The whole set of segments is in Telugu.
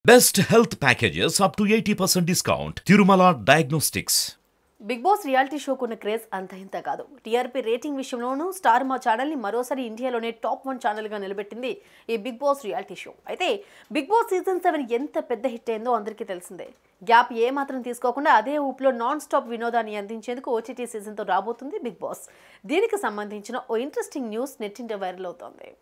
Best health packages up to 80% discount. Tirumala Diagnostics. Bigg Boss reality షోకున్న క్రేజ్ అంత ఇంత కాదు. టీఆర్పీ రేటింగ్ విషయంలోనూ స్టార్ మా ఛానల్ని మరోసారి ఇండియాలోనే టాప్ 1 ఛానల్గా నిలబెట్టింది ఈ బిగ్ బాస్ రియాలిటీ షో. అయితే బిగ్ బాస్ సీజన్ 7 ఎంత పెద్ద హిట్ అయిందో అందరికీ తెలిసిందే. గ్యాప్ ఏ మాత్రం తీసుకోకుండా అదే ఊపులో నాన్ స్టాప్ వినోదాన్ని అందించేందుకు ఓటీటీ సీజన్తో రాబోతుంది బిగ్ బాస్. దీనికి సంబంధించిన ఓ ఇంట్రెస్టింగ్ న్యూస్ నెట్టింట వైరల్ అవుతోంది.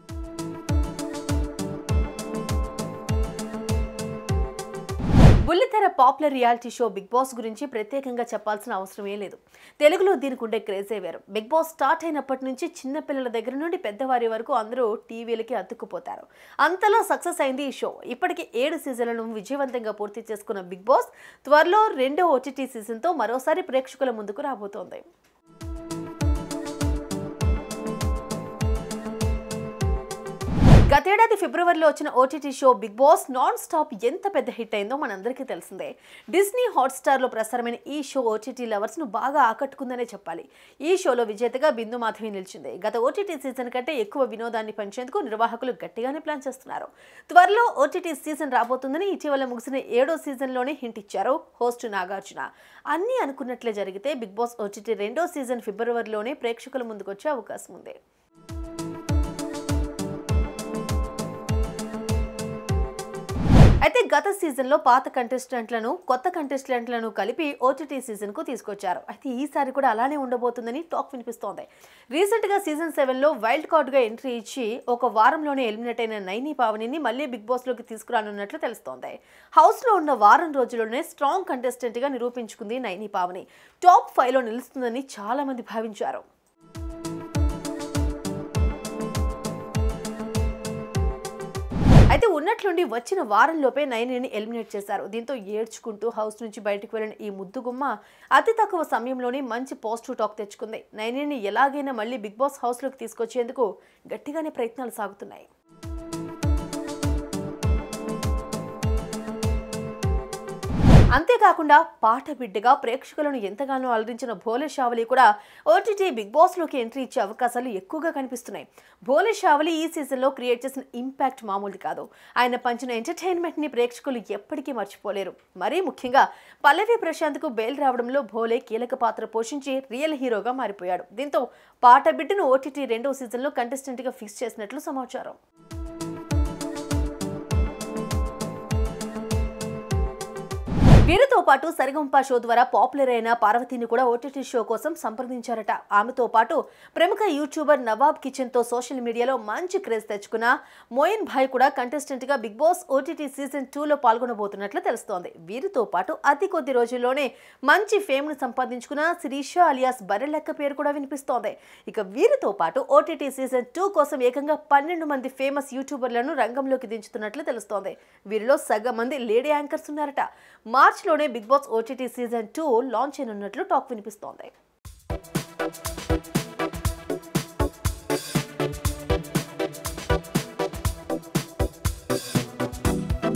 బుల్లితెర popular reality show Bigg Boss గురించి ప్రత్యేకంగా చెప్పాల్సిన అవసరమే లేదు. తెలుగులో దీనికి ఉండే క్రేజే వేరు. బిగ్ బాస్ స్టార్ట్ అయినప్పటి నుంచి చిన్న పిల్లల దగ్గర నుండి పెద్దవారి వరకు అందరూ టీవీలకి అతుక్కుపోతారు. అంతలా సక్సెస్ అయింది ఈ షో. ఇప్పటికి 7 సీజన్లను విజయవంతంగా పూర్తి చేసుకున్న బిగ్ బాస్ త్వరలో 2వ ఓటీటీ సీజన్తో మరోసారి ప్రేక్షకుల ముందుకు రాబోతోంది. గతేడాది ఫిబ్రవరిలో వచ్చిన OTT show Bigg Boss non stop ఎంత పెద్ద హిట్ అయిందో మనందరికీ తెలిసిందే. డిస్నీ హాట్స్టార్లో ప్రసారమైన ఈ షో ఓటీటీ లవర్స్ను బాగా ఆకట్టుకుందనే చెప్పాలి. ఈ షోలో విజేతగా బిందు మాధవి నిలిచింది. గత ఓటీటీ సీజన్ కంటే ఎక్కువ వినోదాన్ని పెంచేందుకు నిర్వాహకులు గట్టిగానే ప్లాన్ చేస్తున్నారు. త్వరలో ఓటీటీ సీజన్ రాబోతుందని ఇటీవల ముగిసిన 7వ సీజన్లోనే హింట్ ఇచ్చారు హోస్ట్ నాగార్జున. అన్నీ అనుకున్నట్లే జరిగితే బిగ్ బాస్ ఓటీటీ 2వ సీజన్ ఫిబ్రవరిలోనే ప్రేక్షకుల ముందుకు వచ్చే అవకాశం ఉంది. అయితే గత సీజన్లో పాత కంటెస్టెంట్లను కొత్త కంటెస్టెంట్లను కలిపి ఓటీటీ సీజన్కు తీసుకొచ్చారు. అయితే ఈసారి కూడా అలానే ఉండబోతుందని టాక్ వినిపిస్తోంది. రీసెంట్గా సీజన్ 7లో వైల్డ్ కార్డ్గా ఎంట్రీ ఇచ్చి ఒక వారంలోనే ఎలిమినేట్ అయిన నైని పావనిని మళ్ళీ బిగ్ బాస్లోకి తీసుకురానున్నట్లు తెలుస్తోంది. హౌస్లో ఉన్న వారం రోజుల్లోనే స్ట్రాంగ్ కంటెస్టెంట్గా నిరూపించుకుంది నైని పావని. టాప్ 5లో నిలుస్తుందని చాలా మంది భావించారు. అయితే ఉన్నట్లుండి వచ్చిన వారంలోపే నైనిని ఎలిమినేట్ చేశారు. దీంతో ఏడ్చుకుంటూ హౌస్ నుంచి బయటకు వెళ్లిన ఈ ముద్దుగుమ్మ అతి తక్కువ సమయంలోనే మంచి పాజిటివ్ టాక్ తెచ్చుకుంది. నైనిని ఎలాగైనా మళ్ళీ బిగ్ బాస్ హౌస్లోకి తీసుకొచ్చేందుకు గట్టిగానే ప్రయత్నాలు సాగుతున్నాయి. అంతేకాకుండా పాట బిడ్డగా ప్రేక్షకులను ఎంతగానో అలరించిన భోలే షావలి కూడా ఓటీటీ బిగ్ బాస్లోకి ఎంట్రీ ఇచ్చే అవకాశాలు ఎక్కువగా కనిపిస్తున్నాయి. భోలే షావలి ఈ సీజన్లో క్రియేట్ చేసిన ఇంపాక్ట్ మామూలుది కాదు. ఆయన పంచిన ఎంటర్టైన్మెంట్ని ప్రేక్షకులు ఎప్పటికీ మర్చిపోలేరు. మరీ ముఖ్యంగా పల్లవి ప్రశాంత్కు బెయిల్ రావడంలో భోలే కీలక పాత్ర పోషించి రియల్ హీరోగా మారిపోయాడు. దీంతో పాట బిడ్డను ఓటీటీ 2వ సీజన్లో కంటెస్టెంట్గా ఫిక్స్ చేసినట్లు సమాచారం. వీరితో పాటు సరిగంప షో ద్వారా పాపులర్ అయిన పార్వతిని కూడా ఓటీటీ షో కోసం సంప్రదించారట. ఆమెతో పాటు ప్రముఖ యూట్యూబర్ నవాబ్ కిచెన్తో సోషల్ మీడియాలో మంచి క్రేజ్ తెచ్చుకున్న మోయిన్ భాయ్ కూడా కంటెస్టెంట్గా బిగ్ బాస్ ఓటీటీ సీజన్ 2లో పాల్గొనబోతున్నట్లు తెలుస్తోంది. వీరితో పాటు అతి కొద్ది రోజుల్లోనే మంచి ఫేమ్ను సంపాదించుకున్న శిరీష అలియాస్ బర్రెలెక్క పేరు కూడా వినిపిస్తోంది. ఇక వీరితో పాటు ఓటీటీ సీజన్ 2 కోసం ఏకంగా 12 మంది ఫేమస్ యూట్యూబర్లను రంగంలోకి దించుతున్నట్లు తెలుస్తోంది. వీరిలో సగం మంది లేడీ యాంకర్స్ ఉన్నారట. మార్చిలోనే Bigg Boss OTT season 2 launch అయినట్లు టాక్ వినిపిస్తోంది.